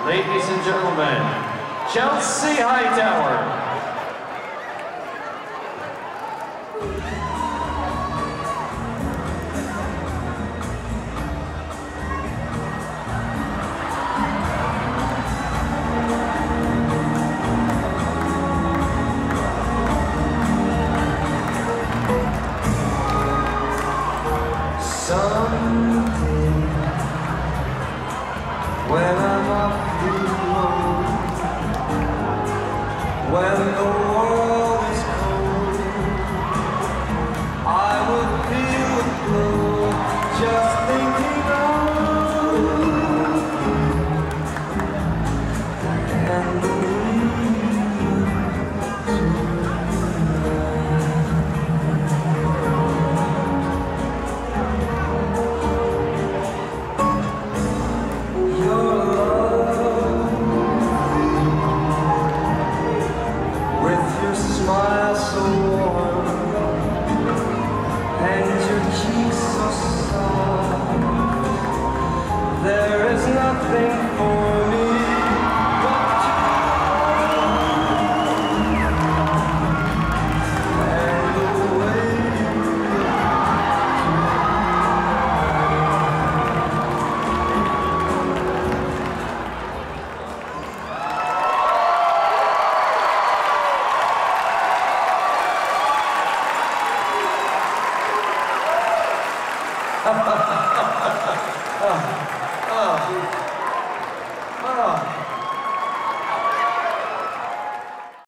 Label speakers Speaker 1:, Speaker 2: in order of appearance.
Speaker 1: Ladies and gentlemen, Chelsie Hightower.
Speaker 2: Someday, when I'm up the road, when the world is cold, I will feel a glow just thinking of you and the smile so warm and your cheeks so soft. There is nothing for